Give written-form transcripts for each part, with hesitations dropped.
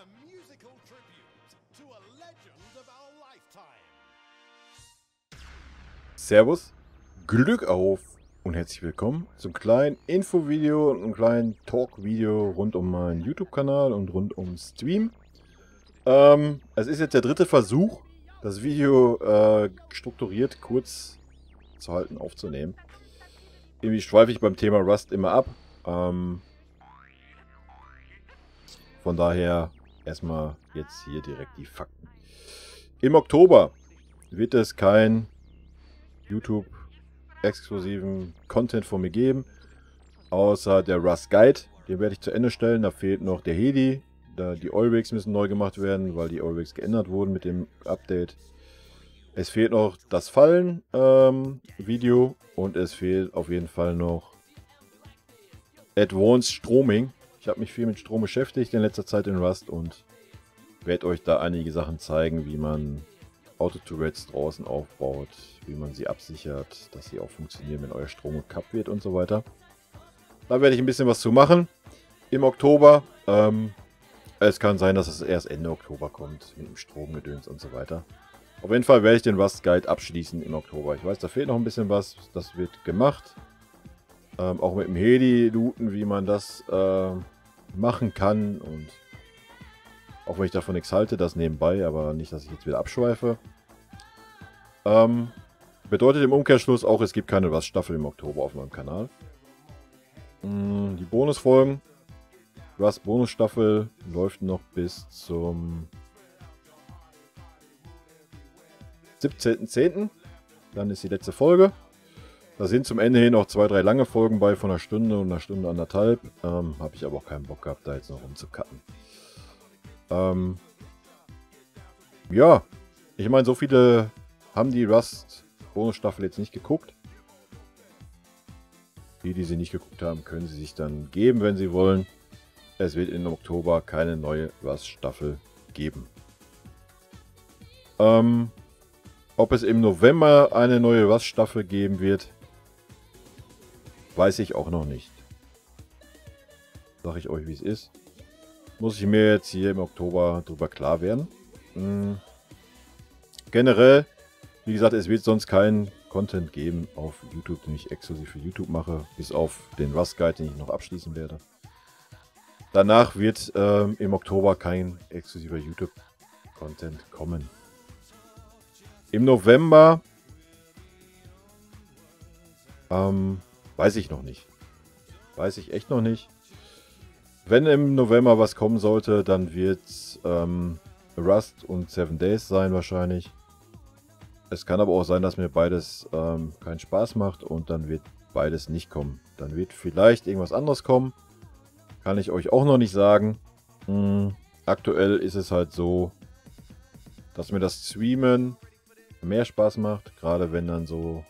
A musical tribute to a legend of our lifetime. Servus, Glück auf und herzlich willkommen zum kleinen Infovideo und einem kleinen Talk-Video rund um meinen YouTube-Kanal und rund um Stream. Es ist jetzt der dritte Versuch, das Video strukturiert kurz zu halten, aufzunehmen. Irgendwie schweife ich beim Thema Rust immer ab. Von daher erstmal jetzt hier direkt die Fakten. Im Oktober wird es kein YouTube-exklusiven Content von mir geben, außer der Rust Guide. Den werde ich zu Ende stellen. Da fehlt noch der Heli. Die Oilrigs müssen neu gemacht werden, weil die Oilrigs geändert wurden mit dem Update. Es fehlt noch das Fallen-Video und es fehlt auf jeden Fall noch Advanced Stroming. Ich habe mich viel mit Strom beschäftigt in letzter Zeit in Rust und werde euch da einige Sachen zeigen, wie man Auto-Turrets draußen aufbaut, wie man sie absichert, dass sie auch funktionieren, wenn euer Strom gekappt wird und so weiter. Da werde ich ein bisschen was zu machen im Oktober. Es kann sein, dass es erst Ende Oktober kommt mit dem Stromgedöns und so weiter. Auf jeden Fall werde ich den Rust Guide abschließen im Oktober. Ich weiß, da fehlt noch ein bisschen was. Das wird gemacht. Auch mit dem Heli looten, wie man das machen kann. Und auch wenn ich davon nichts halte, das nebenbei, aber nicht, dass ich jetzt wieder abschweife. Bedeutet im Umkehrschluss auch, es gibt keine Rust-Staffel im Oktober auf meinem Kanal. Die Bonusfolgen. Rust-Bonusstaffel läuft noch bis zum 17.10. Dann ist die letzte Folge. Da sind zum Ende hin noch 2, 3 lange Folgen bei von einer Stunde und einer Stunde anderthalb. Habe ich aber auch keinen Bock gehabt, da jetzt noch rumzucutten. Ja, ich meine, so viele haben die Rust-Bonusstaffel jetzt nicht geguckt. Die sie nicht geguckt haben, können sie sich dann geben, wenn sie wollen. Es wird im Oktober keine neue Rust-Staffel geben. Ob es im November eine neue Rust-Staffel geben wird, weiß ich auch noch nicht. Sag ich euch, wie es ist. Muss ich mir jetzt hier im Oktober drüber klar werden. Generell, wie gesagt, es wird sonst keinen Content geben auf YouTube, den ich exklusiv für YouTube mache, bis auf den Rust Guide, den ich noch abschließen werde. Danach wird im Oktober kein exklusiver YouTube-Content kommen. Im November weiß ich noch nicht. Weiß ich echt noch nicht. Wenn im November was kommen sollte, dann wird Rust und 7 Days sein wahrscheinlich. Es kann aber auch sein, dass mir beides keinen Spaß macht und dann wird beides nicht kommen. Dann wird vielleicht irgendwas anderes kommen. Kann ich euch auch noch nicht sagen. Aktuell ist es halt so, dass mir das Streamen mehr Spaß macht. Gerade wenn dann so...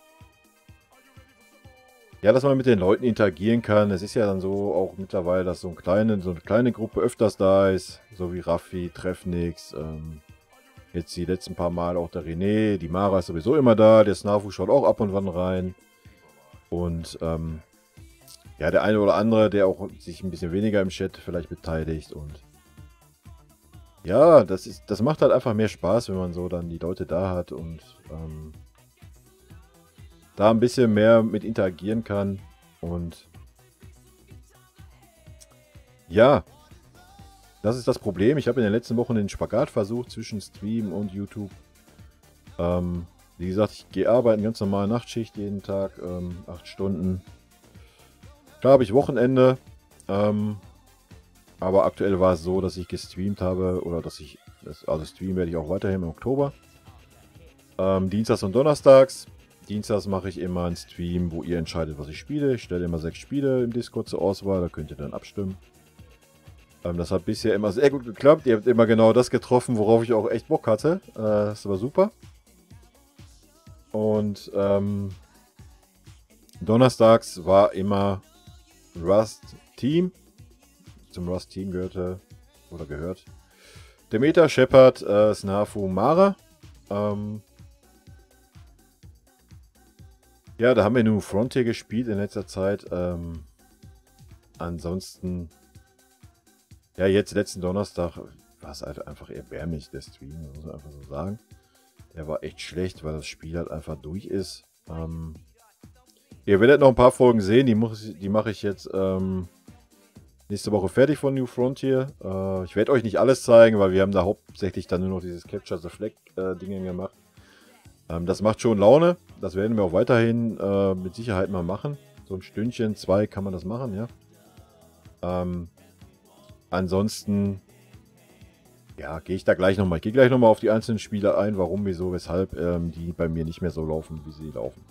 Ja, dass man mit den Leuten interagieren kann. Es ist ja dann so auch mittlerweile, dass so eine kleine Gruppe öfters da ist. So wie Raffi, Treffnix. Jetzt die letzten paar Mal auch der René. Die Mara ist sowieso immer da. Der Snafu schaut auch ab und wann rein. Und ja, der eine oder andere, der auch sich ein bisschen weniger im Chat vielleicht beteiligt. Und ja, das macht halt einfach mehr Spaß, wenn man so dann die Leute da hat und da ein bisschen mehr mit interagieren kann. Und ja, das ist das Problem. Ich habe in den letzten Wochen den Spagat versucht zwischen Stream und YouTube. Wie gesagt, ich gehe arbeiten, ganz normale Nachtschicht jeden Tag, 8 Stunden. Klar habe ich Wochenende, aber aktuell war es so, dass ich gestreamt habe, oder also streamen werde ich auch weiterhin im Oktober. Dienstags und Donnerstags. Dienstags mache ich immer einen Stream, wo ihr entscheidet, was ich spiele. Ich stelle immer 6 Spiele im Discord zur Auswahl, da könnt ihr dann abstimmen. Das hat bisher immer sehr gut geklappt. Ihr habt immer genau das getroffen, worauf ich auch echt Bock hatte. Das war super. Und donnerstags war immer Rust Team. Zum Rust Team gehört Demeter, Shepard, Snafu, Mara. Ja, da haben wir nur Frontier gespielt in letzter Zeit. Ansonsten, ja, jetzt letzten Donnerstag war es halt einfach erbärmlich, der Stream, muss man einfach so sagen. Der war echt schlecht, weil das Spiel halt einfach durch ist. Ihr werdet noch ein paar Folgen sehen, die mache ich jetzt nächste Woche fertig von New Frontier. Ich werde euch nicht alles zeigen, weil wir haben da hauptsächlich dann nur noch dieses Capture the Flag Dinge gemacht. Das macht schon Laune, das werden wir auch weiterhin mit Sicherheit mal machen. So ein Stündchen, 2 kann man das machen, ja. Ansonsten, ja, gehe ich da gleich nochmal. Ich gehe gleich nochmal auf die einzelnen Spiele ein, warum, wieso, weshalb die bei mir nicht mehr so laufen, wie sie laufen.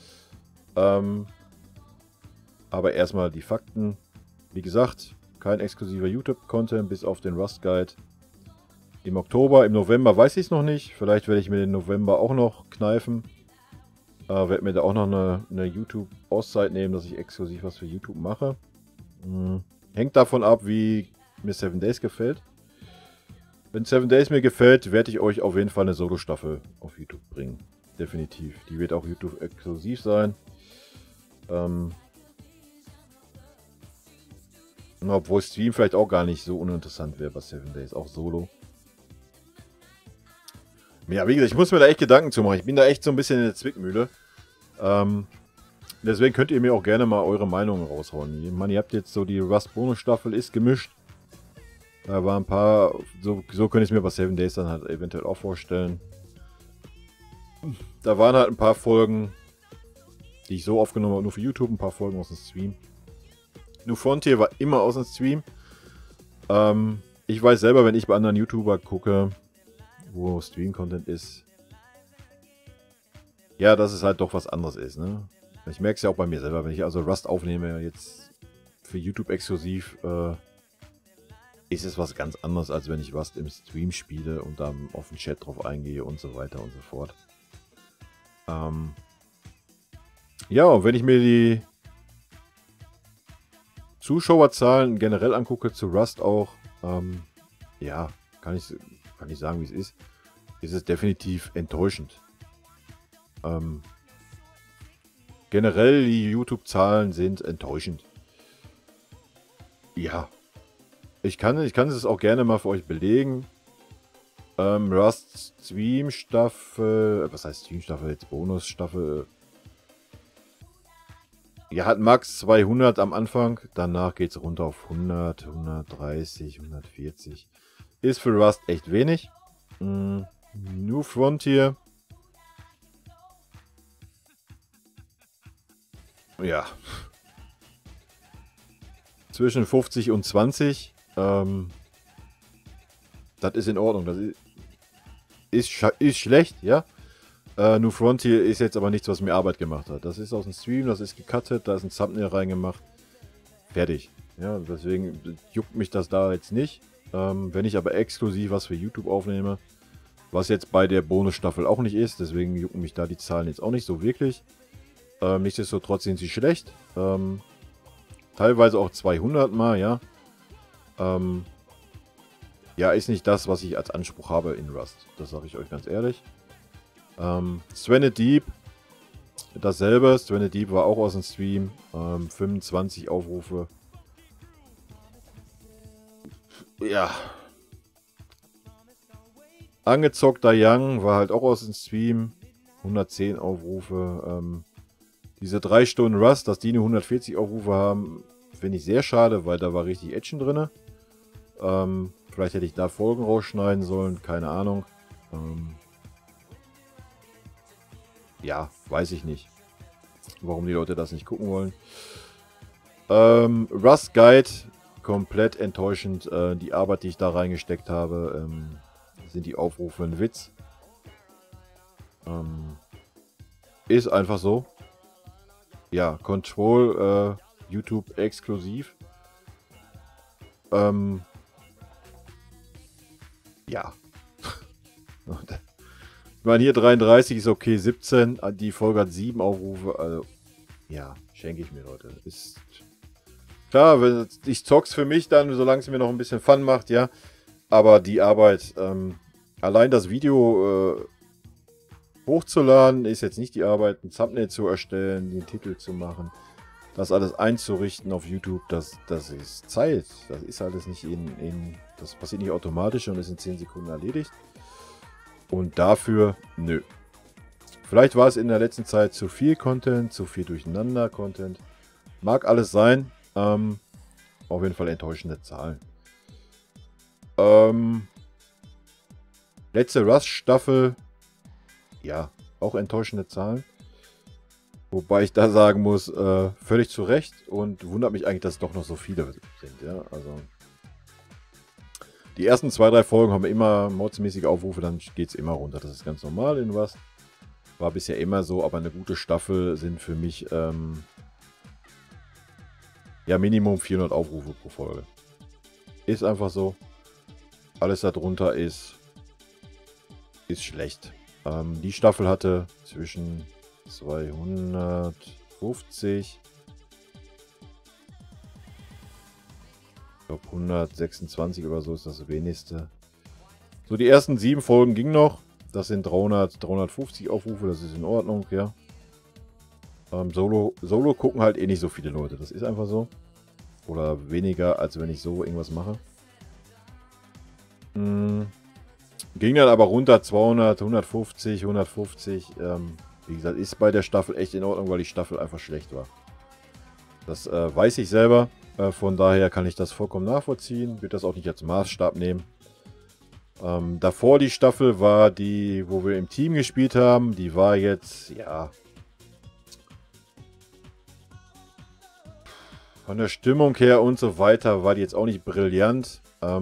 Aber erstmal die Fakten. Wie gesagt, kein exklusiver YouTube-Content bis auf den Rust Guide. Im Oktober, im November weiß ich es noch nicht. Vielleicht werde ich mir den November auch noch kneifen. Werde mir da auch noch eine YouTube-Auszeit nehmen, dass ich exklusiv was für YouTube mache. Hängt davon ab, wie mir 7 Days gefällt. Wenn 7 Days mir gefällt, werde ich euch auf jeden Fall eine Solo-Staffel auf YouTube bringen. Definitiv. Die wird auch YouTube exklusiv sein. Obwohl Stream vielleicht auch gar nicht so uninteressant wäre bei 7 Days, auch Solo. Ja, wie gesagt, ich muss mir da echt Gedanken zu machen. Ich bin da echt so ein bisschen in der Zwickmühle. Deswegen könnt ihr mir auch gerne mal eure Meinungen raushauen. Ich meine, ihr habt jetzt so die Rust-Bonus-Staffel ist gemischt. Da waren ein paar, so könnte ich es mir bei 7 Days dann halt eventuell auch vorstellen. Da waren halt ein paar Folgen, die ich so aufgenommen habe, nur für YouTube, ein paar Folgen aus dem Stream. New Frontier war immer aus dem Stream. Ich weiß selber, wenn ich bei anderen YouTuber gucke, wo Stream-Content ist, ja, dass es halt doch was anderes ist, ne? Ich merke es ja auch bei mir selber, wenn ich also Rust aufnehme, jetzt für YouTube exklusiv, ist es was ganz anderes, als wenn ich Rust im Stream spiele und dann auf den Chat drauf eingehe und so weiter und so fort. Ja, und wenn ich mir die Zuschauerzahlen generell angucke, zu Rust auch, ja, kann ich sagen, wie es ist es definitiv enttäuschend. Generell die YouTube-Zahlen sind enttäuschend. Ja, ich kann es auch gerne mal für euch belegen. Rust Stream Staffel, was heißt Stream Staffel, jetzt Bonus Staffel. Ja, hat Max 200 am Anfang, danach geht es runter auf 100, 130, 140. Ist für Rust echt wenig. New Frontier. Ja. Zwischen 50 und 20. Das ist in Ordnung. Das ist schlecht, ja. New Frontier ist jetzt aber nichts, was mir Arbeit gemacht hat. Das ist aus dem Stream, das ist gecuttet, da ist ein Thumbnail reingemacht. Fertig. Ja, deswegen juckt mich das da jetzt nicht. Wenn ich aber exklusiv was für YouTube aufnehme, was jetzt bei der Bonusstaffel auch nicht ist, deswegen jucken mich da die Zahlen jetzt auch nicht so wirklich. Nichtsdestotrotz sind sie schlecht. Teilweise auch 200 mal, ja. Ja, ist nicht das, was ich als Anspruch habe in Rust. Das sage ich euch ganz ehrlich. Stranded Deep, dasselbe. Stranded Deep war auch aus dem Stream. 25 Aufrufe. Ja. Angezockter Young war halt auch aus dem Stream. 110 Aufrufe. Diese 3 Stunden Rust, dass die nur 140 Aufrufe haben, finde ich sehr schade, weil da war richtig Action drin. Vielleicht hätte ich da Folgen rausschneiden sollen, keine Ahnung. Ja, weiß ich nicht, warum die Leute das nicht gucken wollen. Rust Guide, komplett enttäuschend. Die Arbeit, die ich da reingesteckt habe, sind die Aufrufe ein Witz. Ist einfach so. Ja, Control, YouTube exklusiv. Ja. Ich meine, hier 33 ist okay, 17. Die Folge hat 7 Aufrufe. Also, ja, schenke ich mir, Leute. Ist klar, ich zock's für mich dann, solange es mir noch ein bisschen Fun macht, ja. Aber die Arbeit, allein das Video hochzuladen, ist jetzt nicht die Arbeit, ein Thumbnail zu erstellen, den Titel zu machen. das alles einzurichten auf YouTube, das ist Zeit. Das ist alles nicht das passiert nicht automatisch und ist in 10 Sekunden erledigt. Und dafür, nö. Vielleicht war es in der letzten Zeit zu viel Content, zu viel durcheinander Content. Mag alles sein. Auf jeden Fall enttäuschende Zahlen. Letzte Rust-Staffel, ja, auch enttäuschende Zahlen. Wobei ich da sagen muss, völlig zu Recht und wundert mich eigentlich, dass es doch noch so viele sind. Ja? Also die ersten 2, 3 Folgen haben immer mordsmäßige Aufrufe, dann geht es immer runter. Das ist ganz normal in Rust. War bisher immer so, aber eine gute Staffel sind für mich ja Minimum 400 Aufrufe pro Folge. Ist einfach so. Alles darunter ist schlecht. Die Staffel hatte zwischen 250, ich glaube 126 oder so ist das wenigste. So, die ersten 7 Folgen gingen noch. Das sind 350 Aufrufe, das ist in Ordnung, ja. Solo gucken halt eh nicht so viele Leute, das ist einfach so. Oder weniger, als wenn ich so irgendwas mache. Ging dann aber runter, 200, 150, 150. Wie gesagt, ist bei der Staffel echt in Ordnung, weil die Staffel einfach schlecht war. Das weiß ich selber. Von daher kann ich das vollkommen nachvollziehen. Würde das auch nicht als Maßstab nehmen. Davor die Staffel war die, wo wir im Team gespielt haben. Die war jetzt, ja, von der Stimmung her und so weiter war die jetzt auch nicht brillant.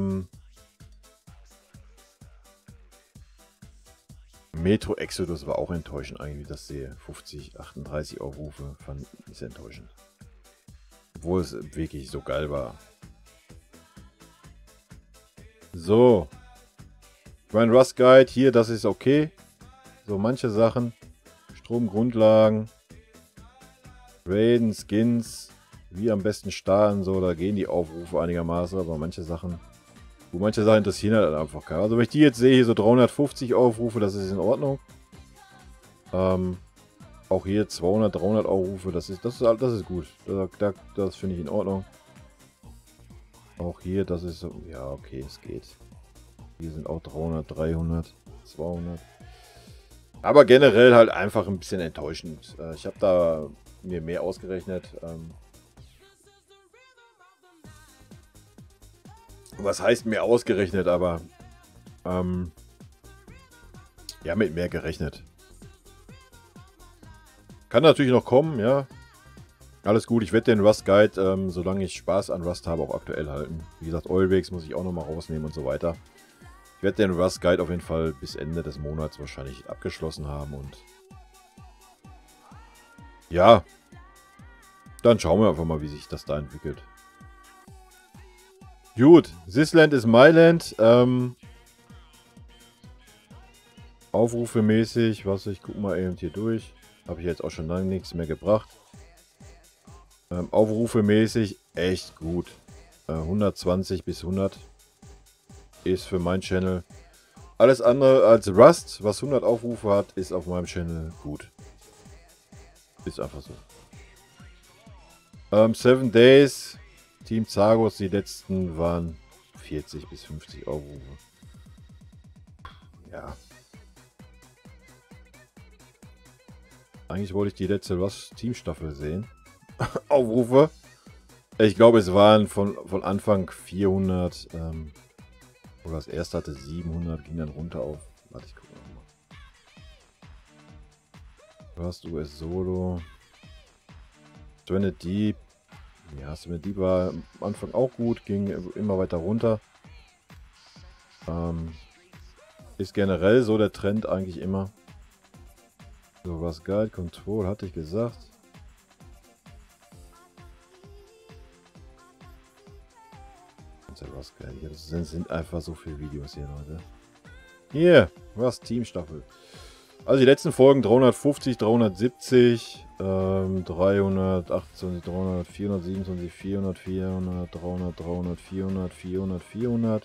Metro Exodus war auch enttäuschend eigentlich, das sehe. 50, 38 Aufrufe, fand ich enttäuschend. Obwohl es wirklich so geil war. So. Mein Rust Guide hier, das ist okay. So manche Sachen. Stromgrundlagen. Raiden, Skins. Wie am besten starten, so, da gehen die Aufrufe einigermaßen, aber manche Sachen interessieren halt einfach keinen. Also wenn ich die jetzt sehe, hier so 350 Aufrufe, das ist in Ordnung. Auch hier 200, 300 Aufrufe, das ist gut. Das finde ich in Ordnung. Auch hier, das ist so, ja okay, es geht. Hier sind auch 300, 300, 200. Aber generell halt einfach ein bisschen enttäuschend. Ich habe da mir mehr ausgerechnet. Was heißt mehr ausgerechnet, aber ja, mit mehr gerechnet. Kann natürlich noch kommen, ja. Alles gut, ich werde den Rust Guide, solange ich Spaß an Rust habe, auch aktuell halten. Wie gesagt, Oilways muss ich auch nochmal rausnehmen und so weiter. Ich werde den Rust Guide auf jeden Fall bis Ende des Monats wahrscheinlich abgeschlossen haben und ja, dann schauen wir einfach mal, wie sich das da entwickelt. Gut, This Land is my land. Aufrufe mäßig, ich gucke mal eben hier durch. Habe ich jetzt auch schon lange nichts mehr gebracht. Aufrufe mäßig echt gut. 120 bis 100 ist für meinen Channel. Alles andere als Rust, was 100 Aufrufe hat, ist auf meinem Channel gut. Ist einfach so. 7 Days. Team Zagos, die letzten waren 40 bis 50 Aufrufe. Ja. Eigentlich wollte ich die letzte Rust Team-Staffel sehen. Aufrufe. Ich glaube, es waren von Anfang 400. Oder das erste hatte 700, ging dann runter auf. Warte, ich gucke nochmal. Rust US Solo. Stranded Deep. Ja, Stranded Deep war am Anfang auch gut, ging immer weiter runter. Ist generell so der Trend eigentlich immer. So, was Guide Control hatte ich gesagt. Was geil. Das sind einfach so viele Videos hier, Leute. Hier, was Teamstaffel. Also die letzten Folgen 350, 370, 328, 300, 427, 400, 400, 300, 300, 400, 400, 400,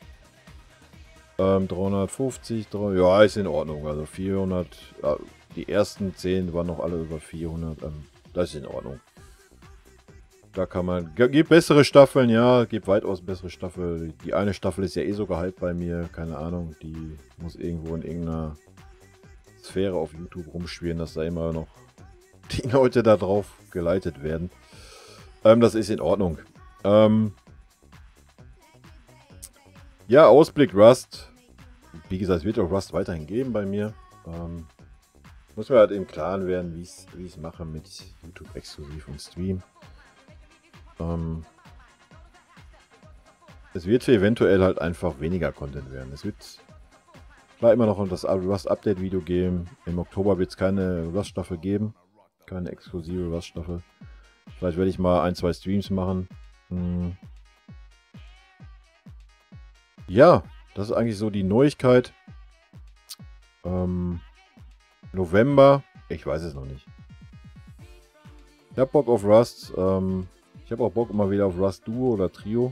350, 300, ja, ist in Ordnung. Also 400, die ersten 10 waren noch alle über 400, das ist in Ordnung. Da kann man, gibt bessere Staffeln, ja, gibt weitaus bessere Staffeln. Die eine Staffel ist ja eh sogar halb bei mir, keine Ahnung, die muss irgendwo in irgendeiner Sphäre auf YouTube rumschwirren, dass da immer noch die Leute da drauf geleitet werden. Das ist in Ordnung. Ja, Ausblick Rust. Wie gesagt, es wird auch Rust weiterhin geben bei mir. Muss mir halt im Klaren werden, wie ich es mache mit YouTube exklusiv und Stream. Es wird eventuell halt einfach weniger Content werden. Es wird klar immer noch das Rust Update Video geben. Im Oktober wird es keine Rust Staffel geben. Keine exklusive Rust Staffel. Vielleicht werde ich mal 1, 2 Streams machen. Ja, das ist eigentlich so die Neuigkeit. November, ich weiß es noch nicht. Ich habe Bock auf Rust. Ich habe auch Bock immer wieder auf Rust Duo oder Trio.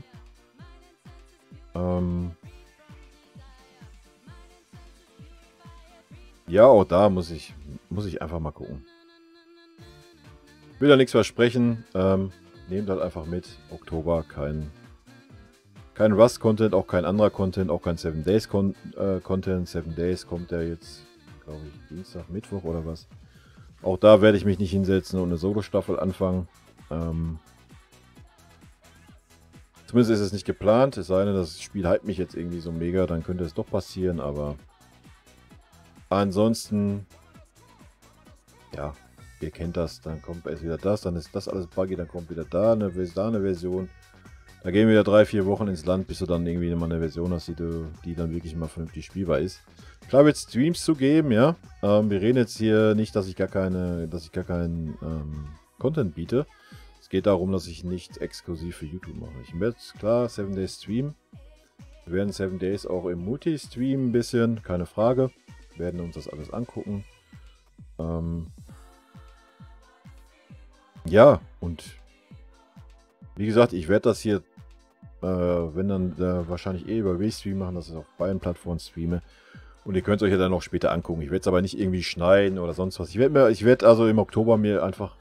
Ja, auch da muss ich einfach mal gucken. Will da nichts versprechen. Nehmt halt einfach mit. Oktober kein Rust-Content, auch kein anderer Content, auch kein 7 Days Content. 7 Days kommt ja jetzt, glaube ich, Dienstag, Mittwoch oder was. Auch da werde ich mich nicht hinsetzen und eine Solo-Staffel anfangen. Zumindest ist es nicht geplant. Es sei denn, das Spiel hypt mich jetzt irgendwie so mega, dann könnte es doch passieren, aber ansonsten, ja, ihr kennt das, dann kommt erst wieder das, dann ist das alles buggy, dann kommt wieder da eine Version. Da gehen wieder 3-4 Wochen ins Land, bis du dann irgendwie mal eine Version hast, die dann wirklich mal vernünftig spielbar ist. Klar wird es Streams zu geben, ja. Wir reden jetzt hier nicht, dass ich gar keinen Content biete. Es geht darum, dass ich nichts exklusiv für YouTube mache. Ich werde klar 7 Days streamen. Wir werden 7 Days auch im Multi streamen ein bisschen, keine Frage. Wir werden uns das alles angucken. Ja, und wie gesagt, ich werde das hier, wenn dann wahrscheinlich über W-Stream machen, dass ich auf beiden Plattformen streame. Und ihr könnt es euch ja dann noch später angucken. Ich werde es aber nicht irgendwie schneiden oder sonst was. Ich werde also im Oktober mir einfach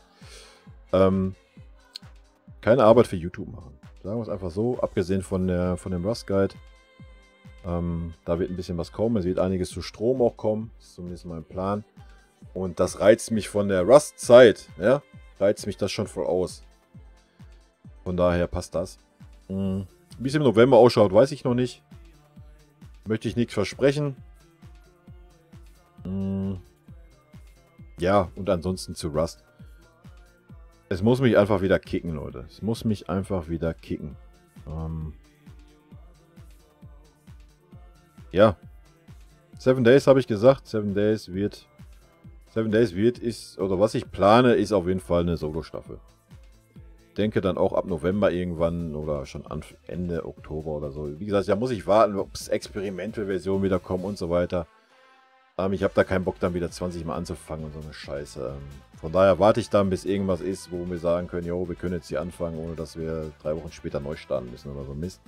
keine Arbeit für YouTube machen. Sagen wir es einfach so, abgesehen von dem Rust Guide. Da wird ein bisschen was kommen. Es wird einiges zu Strom auch kommen. Das ist zumindest mein Plan. Und das reizt mich von der Rust-Zeit. Ja, reizt mich das schon voll aus. Von daher passt das. Wie es im November ausschaut, weiß ich noch nicht. Möchte ich nichts versprechen. Ja, und ansonsten zu Rust. Es muss mich einfach wieder kicken, Leute. Es muss mich einfach wieder kicken. Ja. 7 Days habe ich gesagt. 7 Days ist, oder was ich plane, ist auf jeden Fall eine Solo-Staffel. Ich denke dann auch ab November irgendwann oder schon Ende Oktober oder so. Wie gesagt, da muss ich warten, ob es Experimente-Versionen wieder kommen und so weiter. Ich habe da keinen Bock, dann wieder 20 Mal anzufangen und so eine Scheiße. Von daher warte ich dann, bis irgendwas ist, wo wir sagen können, jo, wir können jetzt hier anfangen, ohne dass wir 3 Wochen später neu starten müssen oder so Mist.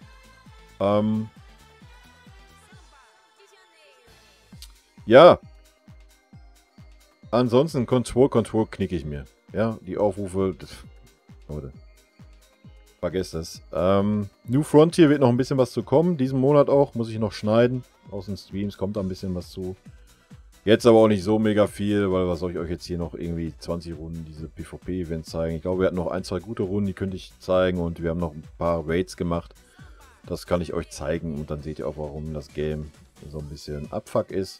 Ja. Ansonsten Control knicke ich mir. Ja, die Aufrufe, Leute, vergesst das. New Frontier wird noch ein bisschen was zu kommen. Diesen Monat auch, muss ich noch schneiden. Aus den Streams kommt da ein bisschen was zu. Jetzt aber auch nicht so mega viel, weil was soll ich euch jetzt hier noch irgendwie 20 Runden diese PvP-Events zeigen. Ich glaube, wir hatten noch 1, 2 gute Runden, die könnte ich zeigen und wir haben noch ein paar Raids gemacht. Das kann ich euch zeigen und dann seht ihr auch, warum das Game so ein bisschen Abfuck ist.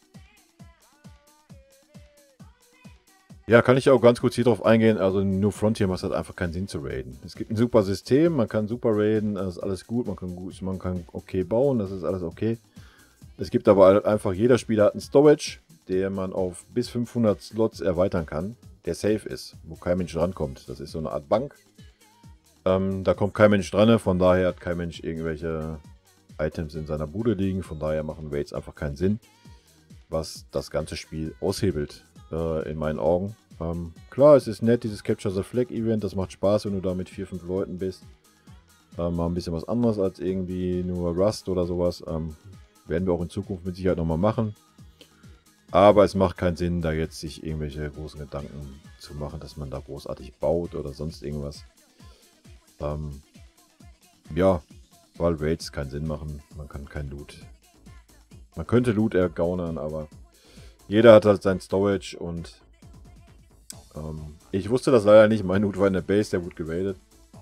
Ja, kann ich auch ganz kurz hier drauf eingehen. Also New Frontier macht halt einfach keinen Sinn zu raiden. Es gibt ein super System, man kann super raiden, das ist alles gut, man kann okay bauen, das ist alles okay. Es gibt aber einfach, jeder Spieler hat einen Storage, der man auf bis 500 Slots erweitern kann, der safe ist, wo kein Mensch rankommt. Das ist so eine Art Bank. Da kommt kein Mensch dran, von daher hat kein Mensch irgendwelche Items in seiner Bude liegen, von daher machen Raids einfach keinen Sinn, was das ganze Spiel aushebelt, in meinen Augen. Klar, es ist nett, dieses Capture the Flag Event, das macht Spaß, wenn du da mit 4, 5 Leuten bist. Mal ein bisschen was anderes als irgendwie nur Rust oder sowas. Werden wir auch in Zukunft mit Sicherheit nochmal machen. Aber es macht keinen Sinn, da jetzt sich irgendwelche großen Gedanken zu machen, dass man da großartig baut oder sonst irgendwas. Ja, weil Raids keinen Sinn machen. Man kann kein Loot. Man könnte Loot ergaunern, aber jeder hat halt sein Storage und ich wusste das leider nicht. Mein Loot war in der Base, der wurde geradet.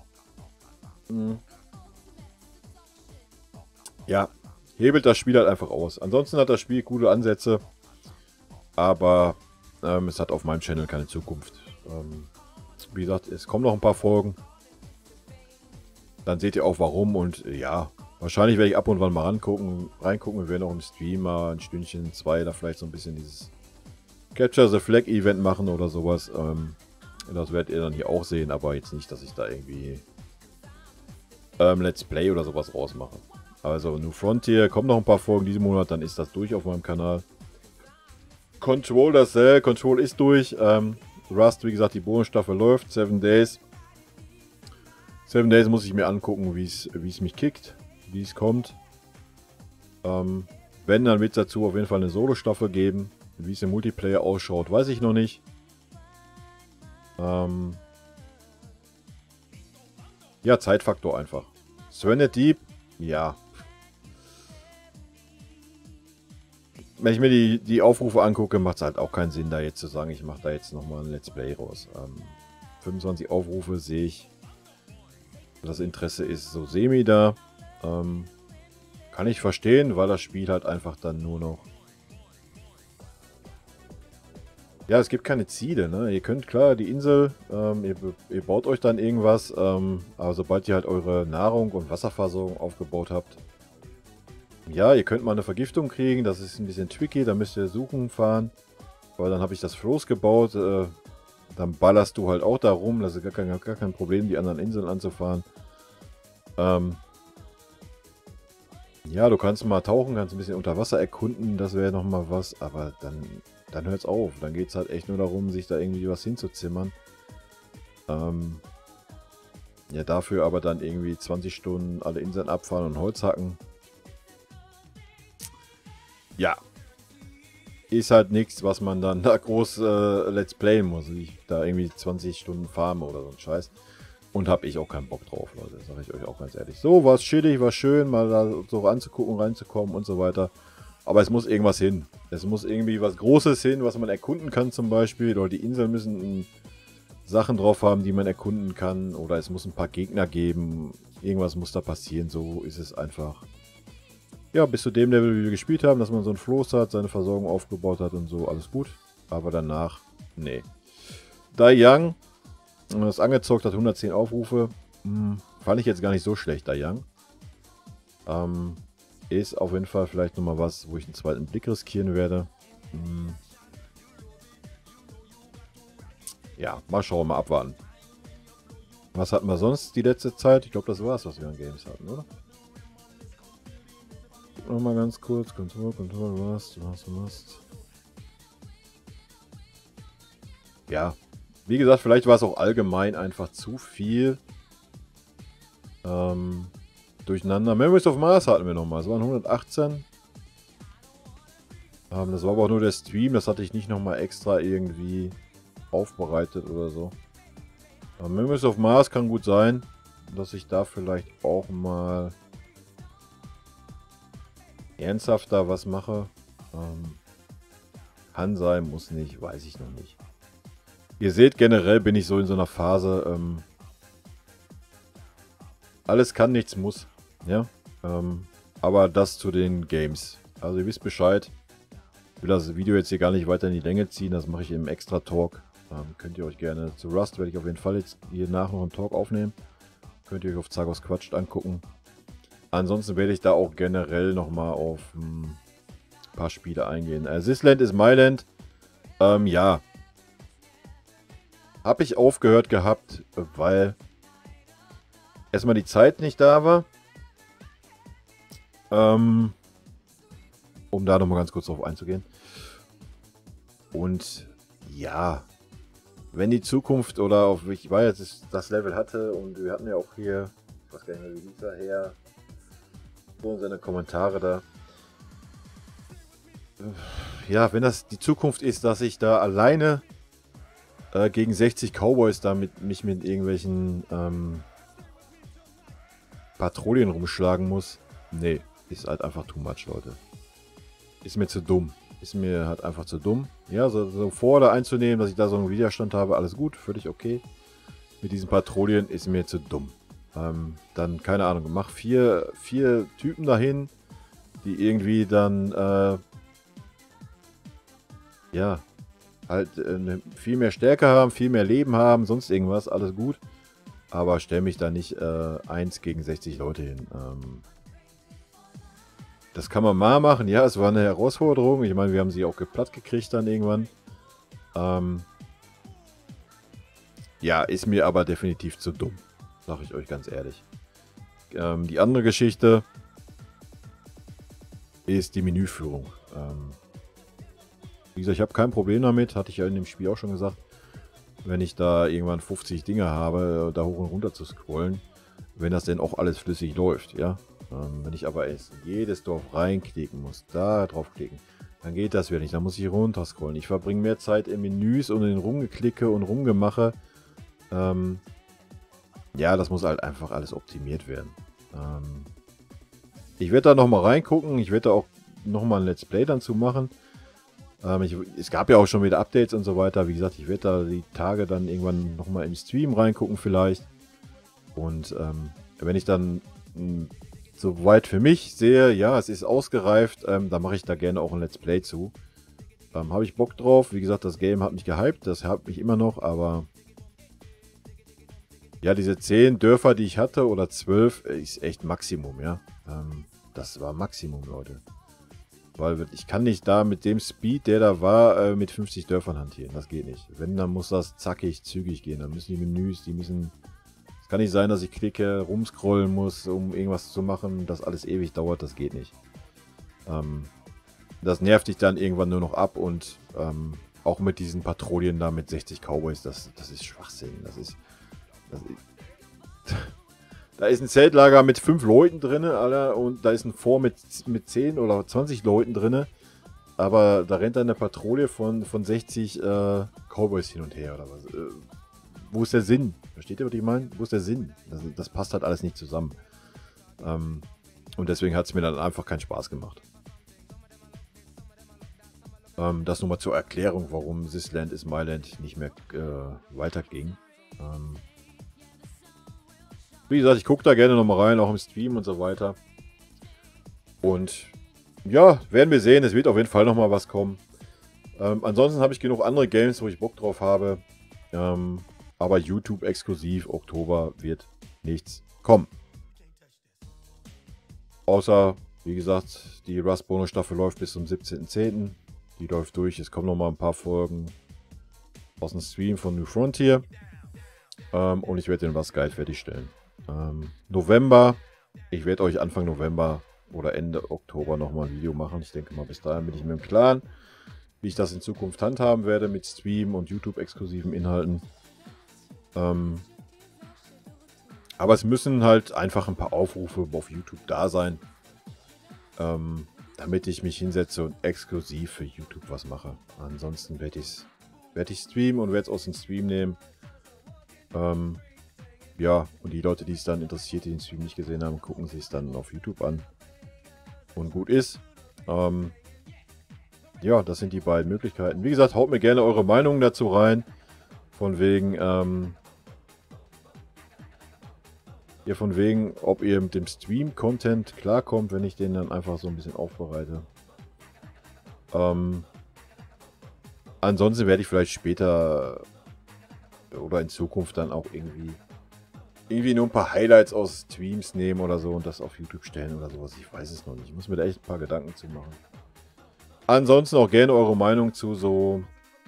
Ja, hebelt das Spiel halt einfach aus. Ansonsten hat das Spiel gute Ansätze, aber es hat auf meinem Channel keine Zukunft. Wie gesagt, es kommen noch ein paar Folgen. Dann seht ihr auch warum und ja, wahrscheinlich werde ich ab und wann mal reingucken. Wir werden auch im Stream mal ein Stündchen, 2 da vielleicht so ein bisschen dieses Capture the Flag Event machen oder sowas. Das werdet ihr dann hier auch sehen, aber jetzt nicht, dass ich da irgendwie Let's Play oder sowas rausmache. Also New Frontier, kommen noch ein paar Folgen diesen Monat, dann ist das durch auf meinem Kanal. Control dasselbe, Control ist durch. Rust, wie gesagt, die Bonusstaffel läuft, 7 Days. 7 Days muss ich mir angucken, wie es mich kickt, wie es kommt. Wenn, dann wird es dazu auf jeden Fall eine Solo-Staffel geben. Wie es im Multiplayer ausschaut, weiß ich noch nicht. Ja, Zeitfaktor einfach. Stranded Deep, ja. Wenn ich mir die Aufrufe angucke, macht es halt auch keinen Sinn, da jetzt zu sagen, ich mache da jetzt nochmal ein Let's Play raus. 25 Aufrufe sehe ich. Das Interesse ist so semi da. Kann ich verstehen, weil das Spiel halt einfach dann nur noch... Ja, es gibt keine Ziele, ne? Ihr könnt klar die Insel, ihr baut euch dann irgendwas, aber sobald ihr halt eure Nahrung und Wasserversorgung aufgebaut habt, ja, ihr könnt mal eine Vergiftung kriegen, das ist ein bisschen tricky, da müsst ihr suchen fahren, weil dann habe ich das Floß gebaut, dann ballerst du halt auch da rum, das ist gar kein Problem, die anderen Inseln anzufahren. Ja, du kannst mal tauchen, kannst ein bisschen unter Wasser erkunden, das wäre nochmal was, aber dann hört es auf. Dann geht es halt echt nur darum, sich da irgendwie was hinzuzimmern. Ja, dafür aber dann irgendwie 20 Stunden alle Inseln abfahren und Holz hacken. Ja. Ist halt nichts, was man dann da groß Let's Playen muss. Ich da irgendwie 20 Stunden farme oder so ein Scheiß. Und habe ich auch keinen Bock drauf, Leute. Sage ich euch auch ganz ehrlich. So, war es chillig, war schön, mal da so anzugucken, reinzukommen und so weiter. Aber es muss irgendwas hin. Es muss irgendwie was Großes hin, was man erkunden kann zum Beispiel. Oder die Inseln müssen Sachen drauf haben, die man erkunden kann. Oder es muss ein paar Gegner geben. Irgendwas muss da passieren. So ist es einfach. Ja, bis zu dem Level, wie wir gespielt haben, dass man so ein Floß hat, seine Versorgung aufgebaut hat und so. Alles gut. Aber danach, nee. Dai Young, das angezockt hat, 110 Aufrufe. Fand ich jetzt gar nicht so schlecht, Dai Young. Ist auf jeden Fall vielleicht nochmal was, wo ich einen zweiten Blick riskieren werde. Ja, mal schauen, mal abwarten. Was hatten wir sonst die letzte Zeit? Ich glaube, das war es, was wir an Games hatten, oder? Nochmal ganz kurz. Control, Rust. Ja, wie gesagt, vielleicht war es auch allgemein einfach zu viel. Durcheinander. Memories of Mars hatten wir nochmal. Das waren 118. Das war aber auch nur der Stream. Das hatte ich nicht nochmal extra irgendwie aufbereitet oder so. Memories of Mars kann gut sein, dass ich da vielleicht auch mal ernsthafter was mache. Kann sein, muss nicht, weiß ich noch nicht. Ihr seht, generell bin ich so in so einer Phase, alles kann, nichts muss. Ja, aber das zu den Games. Also ihr wisst Bescheid. Ich will das Video jetzt hier gar nicht weiter in die Länge ziehen. Das mache ich im Extra-Talk. Könnt ihr euch gerne zu Rust, werde ich auf jeden Fall jetzt hier nach noch einen Talk aufnehmen. Könnt ihr euch auf Zagos Quatscht angucken. Ansonsten werde ich da auch generell nochmal auf ein paar Spiele eingehen. This Land is my land. Ja. Habe ich aufgehört gehabt, weil erstmal die Zeit nicht da war. Um da nochmal ganz kurz drauf einzugehen. Und ja, wenn die Zukunft oder auf, ich war jetzt das Level hatte und wir hatten ja auch hier, ich weiß gar nicht mehr, wie hieß er her, so in seine Kommentare da. Ja, wenn das die Zukunft ist, dass ich da alleine gegen 60 Cowboys da mich mit irgendwelchen Patrouillen rumschlagen muss. Nee, ist halt einfach too much, Leute. Ist mir zu dumm. Ist mir halt einfach zu dumm. Ja, so Vorder einzunehmen, dass ich da so einen Widerstand habe, alles gut, völlig okay. Mit diesen Patrouillen ist mir zu dumm. Dann, keine Ahnung, mach vier Typen dahin, die irgendwie dann, ja, halt viel mehr Stärke haben, viel mehr Leben haben, sonst irgendwas, alles gut. Aber stell mich da nicht 1 gegen 60 Leute hin. Das kann man mal machen. Ja, es war eine Herausforderung. Ich meine, wir haben sie auch geplatt gekriegt dann irgendwann. Ja, ist mir aber definitiv zu dumm. Sag ich euch ganz ehrlich. Die andere Geschichte ist die Menüführung. Wie gesagt, ich habe kein Problem damit. Hatte ich ja in dem Spiel auch schon gesagt. Wenn ich da irgendwann 50 Dinge habe, da hoch und runter zu scrollen. Wenn das denn auch alles flüssig läuft, ja. Wenn ich aber erst in jedes Dorf reinklicken muss, da draufklicken, dann geht das wieder nicht. Dann muss ich runter scrollen. Ich verbringe mehr Zeit in Menüs und in Rumgeklicke und Rumgemache. Ja, das muss halt einfach alles optimiert werden. Ich werde da nochmal reingucken. Ich werde da auch nochmal ein Let's Play dann zu machen. Es gab ja auch schon wieder Updates und so weiter. Wie gesagt, ich werde da die Tage dann irgendwann nochmal im Stream reingucken vielleicht. Und wenn ich dann soweit für mich sehe, ja, es ist ausgereift, dann mache ich da gerne auch ein Let's Play zu. Habe ich Bock drauf. Wie gesagt, das Game hat mich gehypt. Das hat mich immer noch, aber ja, diese 10 Dörfer, die ich hatte, oder 12, ist echt Maximum, ja. Das war Maximum, Leute. Weil ich kann nicht da mit dem Speed, der da war, mit 50 Dörfern hantieren. Das geht nicht. Wenn, dann muss das zackig, zügig gehen. Dann müssen die Menüs, es kann nicht sein, dass ich klicke, rumscrollen muss, um irgendwas zu machen, das alles ewig dauert. Das geht nicht. Das nervt dich dann irgendwann nur noch ab und auch mit diesen Patrouillen da mit 60 Cowboys, das ist Schwachsinn. Da ist ein Zeltlager mit 5 Leuten drin, Alter, und da ist ein Fort mit 10 oder 20 Leuten drin. Aber da rennt dann eine Patrouille von 60 Cowboys hin und her oder was. Wo ist der Sinn? Versteht ihr, was ich meine? Wo ist der Sinn? Das passt halt alles nicht zusammen. Und deswegen hat es mir dann einfach keinen Spaß gemacht. Das nur mal zur Erklärung, warum This Land is My Land nicht mehr weiterging. Wie gesagt, ich gucke da gerne nochmal rein, auch im Stream und so weiter. Und ja, werden wir sehen. Es wird auf jeden Fall nochmal was kommen. Ansonsten habe ich genug andere Games, wo ich Bock drauf habe. Aber YouTube exklusiv, Oktober wird nichts kommen. Außer, wie gesagt, die Rust Bonus Staffel läuft bis zum 17.10. Die läuft durch. Es kommen nochmal ein paar Folgen aus dem Stream von New Frontier. Und ich werde den Rust Guide fertigstellen. November, ich werde euch Anfang November oder Ende Oktober nochmal ein Video machen. Ich denke mal, bis dahin bin ich mir im Klaren, wie ich das in Zukunft handhaben werde mit Stream und YouTube-exklusiven Inhalten. Aber es müssen halt einfach ein paar Aufrufe auf YouTube da sein, damit ich mich hinsetze und exklusiv für YouTube was mache. Ansonsten werde ich streamen und werde es aus dem Stream nehmen. Ja, und die Leute, die es dann interessiert, die den Stream nicht gesehen haben, gucken sich es dann auf YouTube an. Und gut ist. Ja, das sind die beiden Möglichkeiten. Wie gesagt, haut mir gerne eure Meinungen dazu rein. Von wegen, ob ihr mit dem Stream-Content klarkommt, wenn ich den dann einfach so ein bisschen aufbereite. Ansonsten werde ich vielleicht später oder in Zukunft dann auch irgendwie nur ein paar Highlights aus Streams nehmen oder so und das auf YouTube stellen oder sowas. Ich weiß es noch nicht. Ich muss mir da echt ein paar Gedanken zu machen. Ansonsten auch gerne eure Meinung zu so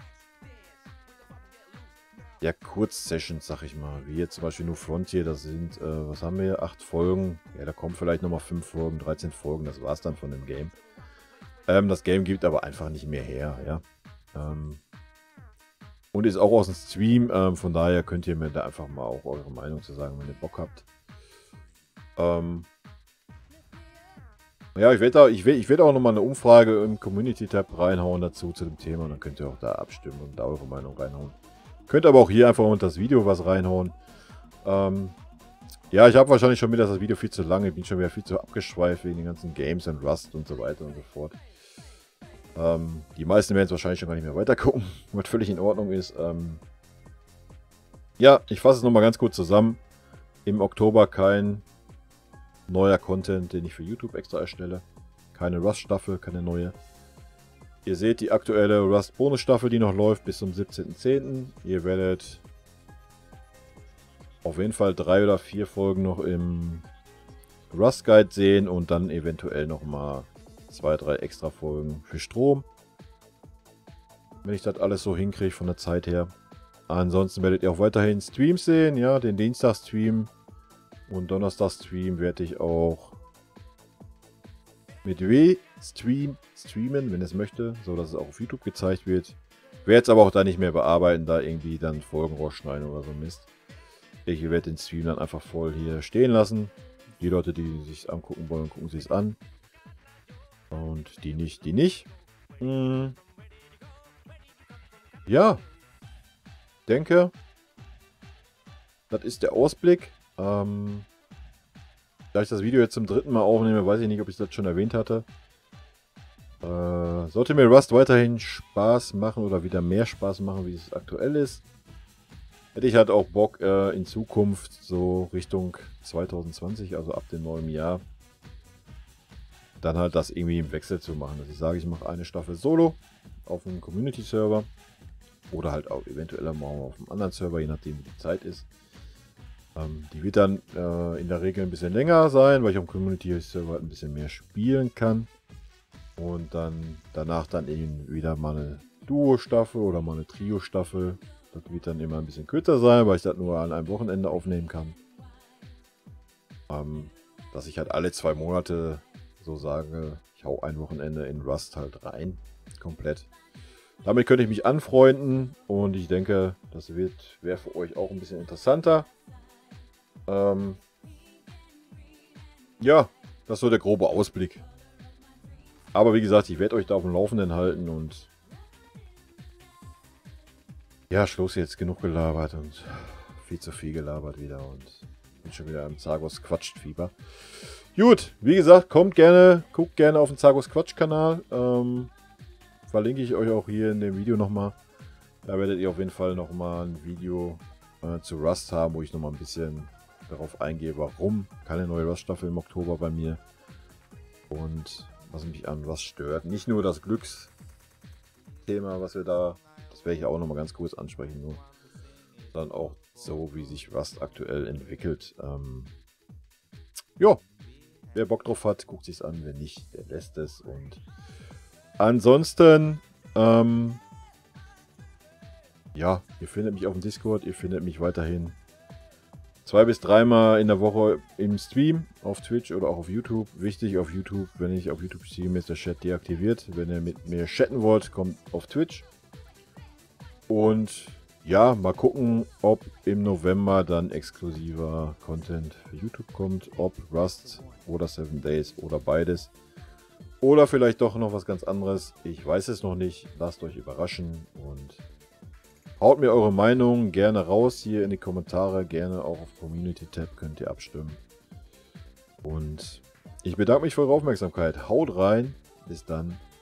ja, Kurz-Sessions, sag ich mal. Wie jetzt zum Beispiel New Frontier, das sind, was haben wir? 8 Folgen. Ja, da kommen vielleicht nochmal 5 Folgen, 13 Folgen. Das war's dann von dem Game. Das Game gibt aber einfach nicht mehr her, ja. Und ist auch aus dem Stream, von daher könnt ihr mir da einfach mal auch eure Meinung zu sagen, wenn ihr Bock habt. Ja, ich werd auch nochmal eine Umfrage im Community-Tab reinhauen dazu, zu dem Thema. Und dann könnt ihr auch da abstimmen und da eure Meinung reinhauen. Könnt aber auch hier einfach unter das Video was reinhauen. Ja, ich habe wahrscheinlich schon wieder das Video viel zu lange. Ich bin schon wieder viel zu abgeschweift wegen den ganzen Games und Rust und so weiter und so fort. Die meisten werden es wahrscheinlich schon gar nicht mehr weiter gucken, was völlig in Ordnung ist. Ja, ich fasse es nochmal ganz kurz zusammen. Im Oktober kein neuer Content, den ich für YouTube extra erstelle. Keine Rust-Staffel, keine neue. Ihr seht die aktuelle Rust-Bonus-Staffel, die noch läuft bis zum 17.10. Ihr werdet auf jeden Fall 3 oder 4 Folgen noch im Rust Guide sehen und dann eventuell nochmal 2, 3 extra Folgen für Strom. Wenn ich das alles so hinkriege von der Zeit her. Ansonsten werdet ihr auch weiterhin Streams sehen, ja, den Dienstag-Stream und Donnerstag-Stream werde ich auch mit streamen, wenn es möchte, so dass es auch auf YouTube gezeigt wird. Werde es aber auch da nicht mehr bearbeiten, da irgendwie dann Folgen rausschneiden oder so Mist. Ich werde den Stream dann einfach voll hier stehen lassen. Die Leute, die sich angucken wollen, gucken sich es an. Und die nicht, die nicht. Ja. Denke, das ist der Ausblick. Da ich das Video jetzt zum 3. Mal aufnehme, weiß ich nicht, ob ich das schon erwähnt hatte. Sollte mir Rust weiterhin Spaß machen oder wieder mehr Spaß machen, wie es aktuell ist, hätte ich halt auch Bock in Zukunft so Richtung 2020, also ab dem neuen Jahr, dann halt das irgendwie im Wechsel zu machen. Dass ich sage, ich mache eine Staffel Solo auf einem Community-Server oder halt auch eventuell mal auf einem anderen Server, je nachdem wie die Zeit ist. Die wird dann in der Regel ein bisschen länger sein, weil ich auf dem Community-Server halt ein bisschen mehr spielen kann. Und dann danach dann eben wieder mal eine Duo-Staffel oder mal eine Trio-Staffel. Das wird dann immer ein bisschen kürzer sein, weil ich das nur an einem Wochenende aufnehmen kann. Dass ich halt alle 2 Monate so sage, ich hau ein Wochenende in Rust halt rein. Komplett. Damit könnte ich mich anfreunden und ich denke, das wäre für euch auch ein bisschen interessanter. Ja, das ist so der grobe Ausblick. Aber wie gesagt, ich werde euch da auf dem Laufenden halten und ja, Schluss jetzt, genug gelabert und viel zu viel gelabert wieder und bin schon wieder im Zagos Quatscht-Fieber. Gut, wie gesagt, guckt gerne auf den Zagos Quatsch-Kanal. Verlinke ich euch auch hier in dem Video nochmal. Da werdet ihr auf jeden Fall nochmal ein Video zu Rust haben, wo ich nochmal ein bisschen darauf eingehe, warum keine neue Rust-Staffel im Oktober bei mir und was mich an Rust stört. Nicht nur das Glücksthema, was wir da, das werde ich auch nochmal ganz kurz ansprechen, nur, sondern auch so, wie sich Rust aktuell entwickelt. Ja, wer Bock drauf hat, guckt sich's an, wer nicht, der lässt es. Und ansonsten, ja, ihr findet mich auf dem Discord, ihr findet mich weiterhin 2 bis 3 Mal in der Woche im Stream auf Twitch oder auch auf YouTube. Wichtig auf YouTube, wenn ich auf YouTube streame, ist der Chat deaktiviert. Wenn ihr mit mir chatten wollt, kommt auf Twitch. Und ja, mal gucken, ob im November dann exklusiver Content für YouTube kommt. Ob Rust oder 7 Days oder beides. Oder vielleicht doch noch was ganz anderes. Ich weiß es noch nicht. Lasst euch überraschen und haut mir eure Meinung gerne raus hier in die Kommentare. Gerne auch auf Community Tab könnt ihr abstimmen. Und ich bedanke mich für eure Aufmerksamkeit. Haut rein. Bis dann.